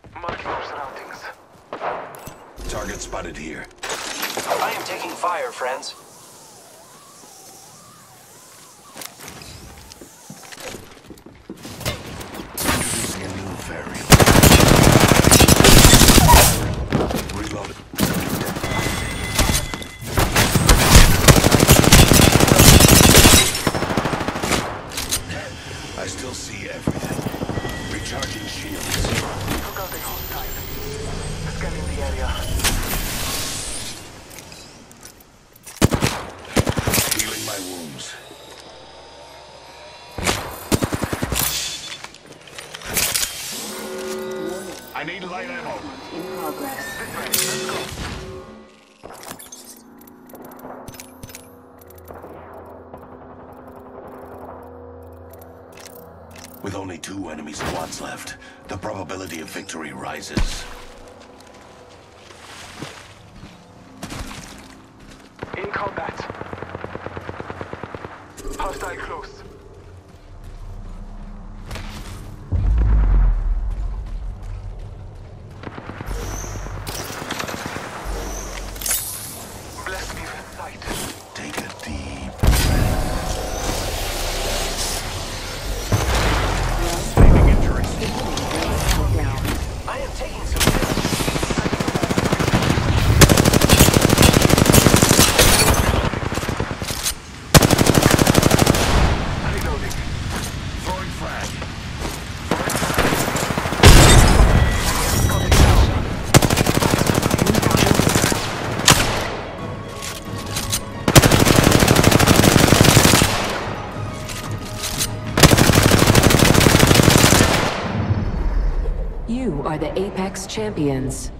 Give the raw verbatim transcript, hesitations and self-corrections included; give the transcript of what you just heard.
Marking our surroundings. Target spotted here. I am taking fire, friends. Introducing a new variable. Reloaded. I still see everything. Recharging shields. Took out a hostile. Scanning the area. Healing my wounds. I need light ammo. In progress. This way, let's go. With only two enemy squads left, the probability of victory rises. In combat. Hostile close. Bless me with sight. Take a deep Sustaining injuries. Down. I am taking some damage. Reloading. Throwing frag. You are the Apex Champions.